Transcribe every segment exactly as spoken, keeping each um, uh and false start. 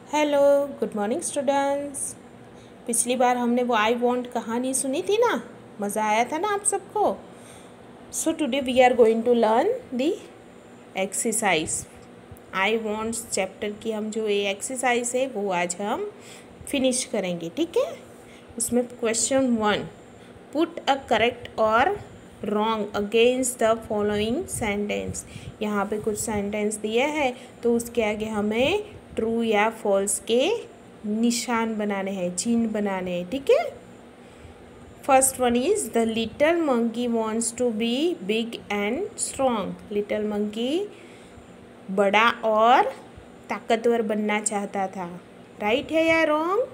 Hello, good morning students. पिछली बार हमने वो आई वॉन्ट कहानी सुनी थी ना, मज़ा आया था ना आप सबको। So today we are going to learn the exercise. I wants chapter की हम जो ये एक्सरसाइज है वो आज हम फिनिश करेंगे, ठीक है। उसमें question one, put a correct और wrong against the following sentence. यहाँ पे कुछ सेंटेंस दिए हैं तो उसके आगे हमें ट्रू या फॉल्स के निशान बनाने हैं, चिन्ह बनाने हैं, ठीक है। First one is the little monkey wants to be big and strong. Little monkey बड़ा और ताकतवर बनना चाहता था। राइट है या रॉन्ग?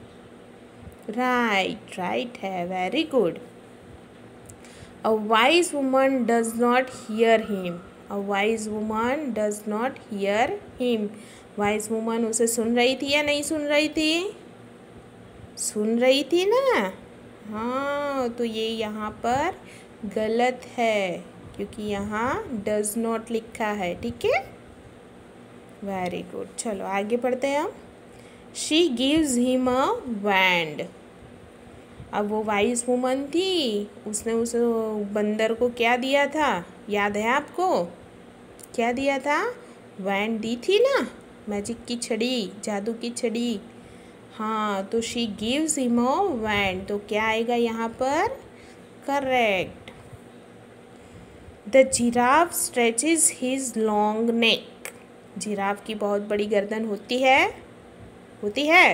राइट राइट है, very good. A wise woman does not hear him. A wise woman does not hear him. Wise woman उसे सुन रही थी या नहीं सुन रही थी? सुन रही थी ना। हाँ, तो ये यहाँ पर गलत है क्योंकि यहाँ does not लिखा है, ठीक है। वेरी गुड, चलो आगे पढ़ते हैं हम। She gives him a wand. अब वो वाइज वुमन थी, उसने उस बंदर को क्या दिया था, याद है आपको? क्या दिया था? वैंड दी थी ना, मैजिक की छड़ी, जादू की छड़ी। हाँ, तो she gives him a wand, तो क्या आएगा यहाँ पर? Correct. The giraffe stretches his long neck. Giraffe की बहुत बड़ी गर्दन होती है, होती है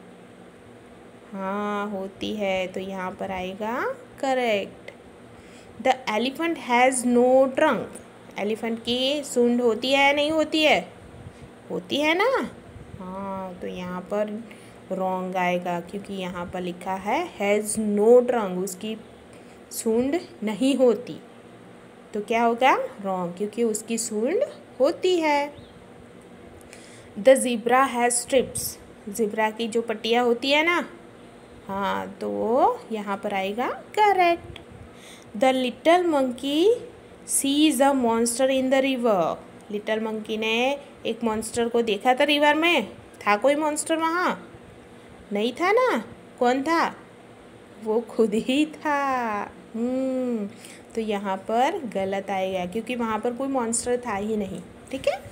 हाँ होती है, तो यहाँ पर आएगा correct. The elephant has no trunk. Elephant की सूंड होती है या नहीं होती है? होती है ना। हाँ, तो यहाँ पर रॉन्ग आएगा क्योंकि यहाँ पर लिखा है हैज़ नो ट्रंक, उसकी सूंड नहीं होती। तो क्या होगा? रॉन्ग, क्योंकि उसकी सूंड होती है। The zebra has stripes. Zebra की जो पट्टियाँ होती है ना, हाँ, तो वो यहाँ पर आएगा correct. The little monkey sees a monster in the river. Little monkey ने एक मॉन्स्टर को देखा था रिवर में। था कोई मॉन्स्टर वहाँ? नहीं था ना। कौन था? वो खुद ही था। हम्म तो यहाँ पर गलत आएगा क्योंकि वहाँ पर कोई मॉन्स्टर था ही नहीं, ठीक है।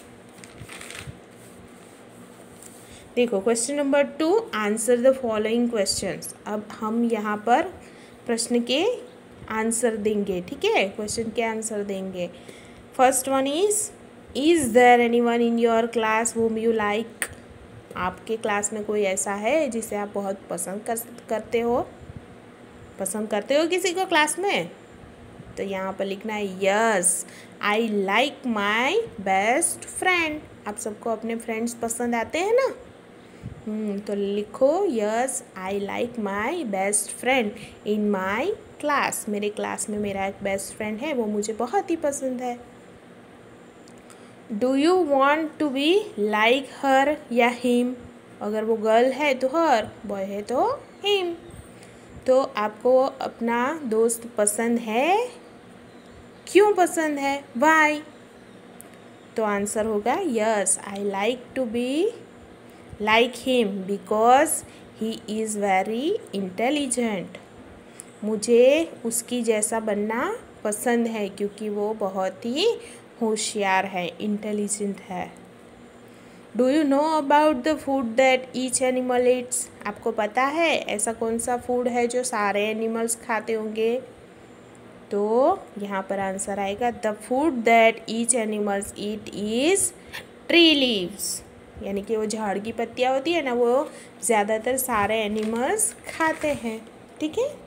देखो question number two, answer the following questions. अब हम यहाँ पर प्रश्न के आंसर देंगे, ठीक है। क्वेश्चन के आंसर देंगे। First one is is there anyone in your class whom you like. आपके क्लास में कोई ऐसा है जिसे आप बहुत पसंद कर करते हो पसंद करते हो किसी को क्लास में? तो यहाँ पर लिखना है yes I like my best friend. आप सबको अपने फ्रेंड्स पसंद आते हैं ना। हम्म तो लिखो yes I like my best friend in my class. मेरे क्लास में मेरा एक बेस्ट फ्रेंड है, वो मुझे बहुत ही पसंद है। Do you want to be like her या हिम। अगर वो गर्ल है तो हर, बॉय है तो हिम। तो आपको अपना दोस्त पसंद है, क्यों पसंद है? वाई। तो आंसर होगा yes I like to be like him because he is very intelligent. मुझे उसकी जैसा बनना पसंद है क्योंकि वो बहुत ही होशियार है, इंटेलिजेंट है। Do you know about the food that each animal eats. आपको पता है ऐसा कौन सा फूड है जो सारे एनिमल्स खाते होंगे? तो यहाँ पर आंसर आएगा the food that each animals eat is tree leaves. यानी कि वो झाड़ की पत्तियाँ होती है ना, वो ज़्यादातर सारे एनिमल्स खाते हैं, ठीक है।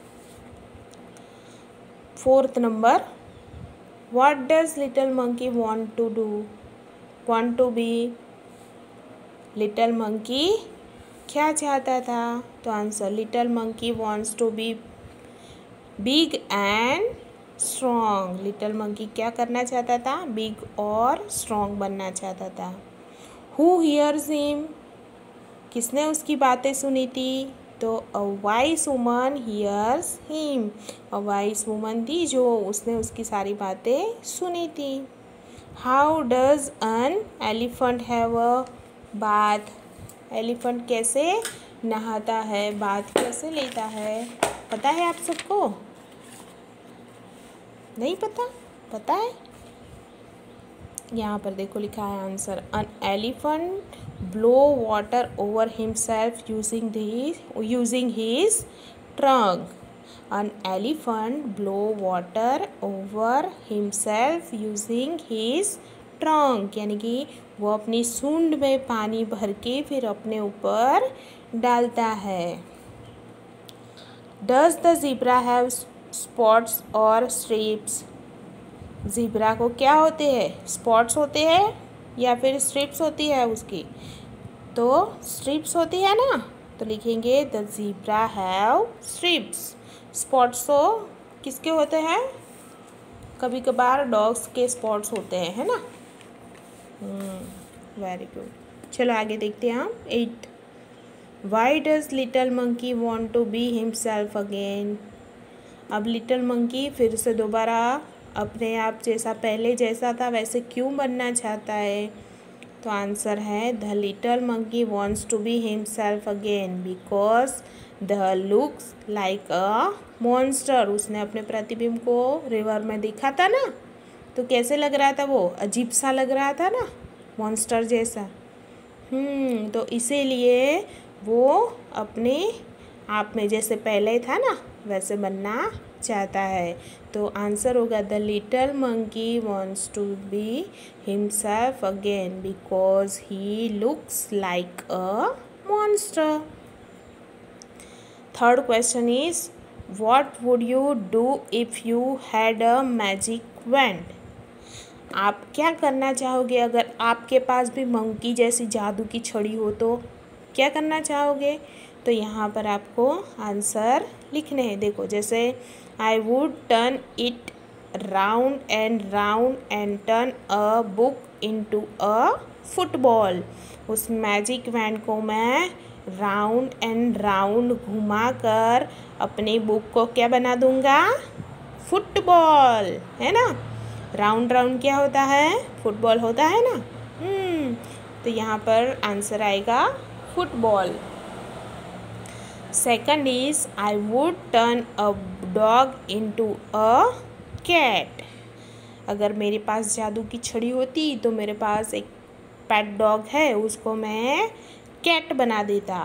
Fourth number, what does little monkey want to do want to be. Little monkey क्या चाहता था? तो answer little monkey wants to be big and strong. Little monkey क्या करना चाहता था? बिग और स्ट्रॉन्ग बनना चाहता था। Who hears him? किसने उसकी बातें सुनी थी? तो a wise woman hears him. a wise woman थी जो उसने उसकी सारी बातें सुनी थी। How does an elephant have a bath. Elephant कैसे नहाता है, बाथ कैसे लेता है, पता है आप सबको? नहीं पता? पता है? यहाँ पर देखो लिखा है answer, an elephant blow water over himself using the using his trunk. An elephant blow water over himself using his trunk, यानी कि वो अपनी सूंड में पानी भर के फिर अपने ऊपर डालता है। Does the zebra have spots और स्ट्रिप्स? ज़ीब्रा को क्या होते हैं, स्पॉट्स होते हैं या फिर स्ट्रिप्स होती है उसकी? तो स्ट्रिप्स होती है ना, तो लिखेंगे the zebra have stripes. Spots तो किसके होते हैं? कभी कभार डॉग्स के स्पॉट्स होते हैं, है ना। Very good. चलो आगे देखते हैं हम। Eight, why does little monkey want to be himself again? अब लिटल मंकी फिर से दोबारा अपने आप जैसा, पहले जैसा था वैसे क्यों बनना चाहता है? तो आंसर है the little monkey wants to be himself again because the looks like a monster. उसने अपने प्रतिबिंब को रिवर में देखा था ना, तो कैसे लग रहा था वो? अजीब सा लग रहा था ना, मॉन्स्टर जैसा। हम्म तो इसीलिए वो अपने आप में जैसे पहले था ना वैसे बनना चाहता है। तो आंसर होगा the little monkey wants to be himself again because he looks like a monster. Third question is what would you do if you had a magic wand? आप क्या करना चाहोगे अगर आपके पास भी मंकी जैसी जादू की छड़ी हो? तो क्या करना चाहोगे? तो यहाँ पर आपको आंसर लिखने हैं। देखो, जैसे I would turn it round and round and turn a book into a football. उस मैजिक वैंड को मैं राउंड एंड राउंड घुमा कर अपनी बुक को क्या बना दूंगा? फुटबॉल, है ना। राउंड राउंड क्या होता है? फुटबॉल होता है ना। हम्म तो यहाँ पर आंसर आएगा football. Second is I would turn a dog into a cat. अगर मेरे पास जादू की छड़ी होती तो मेरे पास एक पेट डॉग है, उसको मैं कैट बना देता।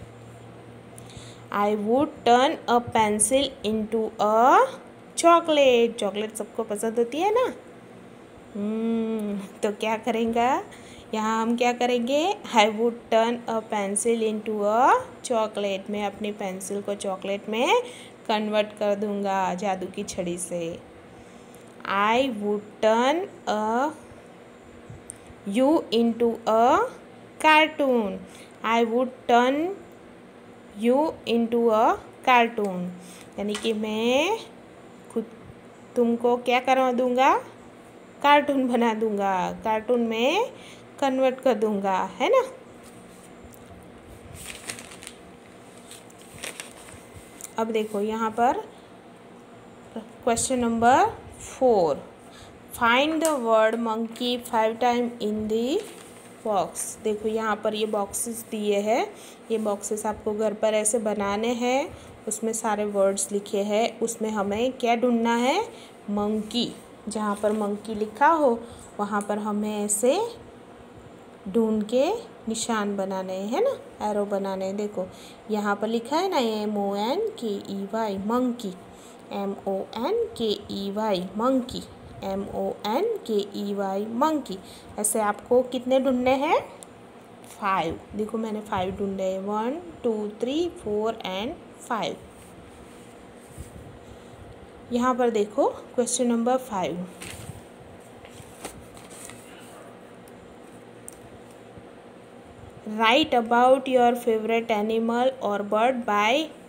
I would turn a pencil into a chocolate. Chocolate सबको पसंद होती है ना। हम्म तो क्या करेंगे यहाँ हम? क्या करेंगे? I would turn a pencil into a chocolate. मैं अपनी पेंसिल को चॉकलेट में कन्वर्ट कर दूंगा जादू की छड़ी से। I would turn a you into a cartoon. I would turn you into a cartoon, यानी कि मैं खुद तुमको क्या करवा दूंगा? कार्टून बना दूंगा, कार्टून में कन्वर्ट कर दूंगा, है ना। अब देखो यहाँ पर question number four, find the word monkey five time in the box. देखो यहाँ पर ये बॉक्सेस दिए हैं, ये बॉक्सेस आपको घर पर ऐसे बनाने हैं। उसमें सारे वर्ड्स लिखे हैं, उसमें हमें क्या ढूंढना है? मंकी। जहाँ पर मंकी लिखा हो वहाँ पर हमें ऐसे ढूंढ के निशान बनाने हैं, है ना, एरो बनाने हैं। देखो यहाँ पर लिखा है ना, M O N K E Y monkey, M O N K E Y monkey, M O N K E Y monkey. ऐसे आपको कितने ढूंढने हैं? फाइव। देखो मैंने फाइव ढूंढे हैं, one two three four and five. यहाँ पर देखो question number five, write about your favourite animal और बर्ड बाय